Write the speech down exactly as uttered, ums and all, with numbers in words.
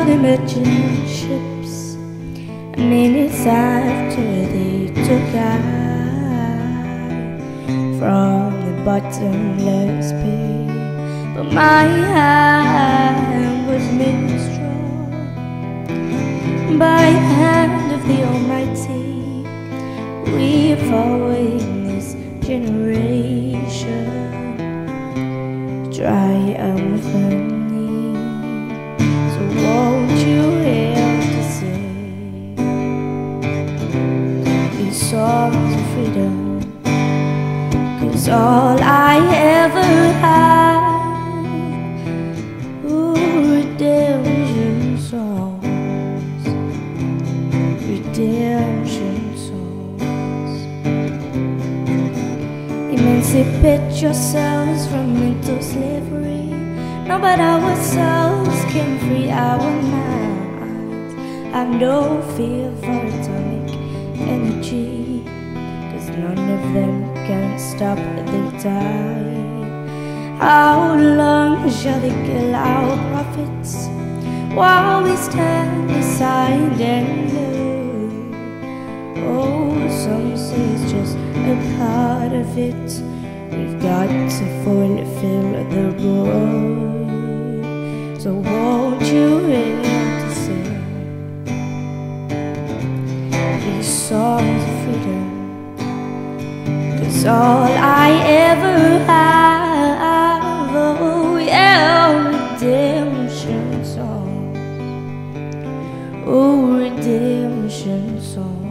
the merchant ships, minutes after they took out from the bottomless pit. But my hand was made strong by the hand of the Almighty. We are following this generation, dry and within. So won't you help to sing these songs of freedom? 'Cause all I ever had, ooh, redemption songs, redemption songs. Emancipate yourselves from mental slavery. No, but ourselves can free our minds. Have no fear for atomic energy, 'cause none of them can stop the tide. How long shall they kill our prophets while we stand aside and look? Oh, some say it's just a part of it. We've got to fulfill the role. So won't you help to sing these songs of freedom? 'Cause all I ever have, oh yeah, redemption song, oh redemption song.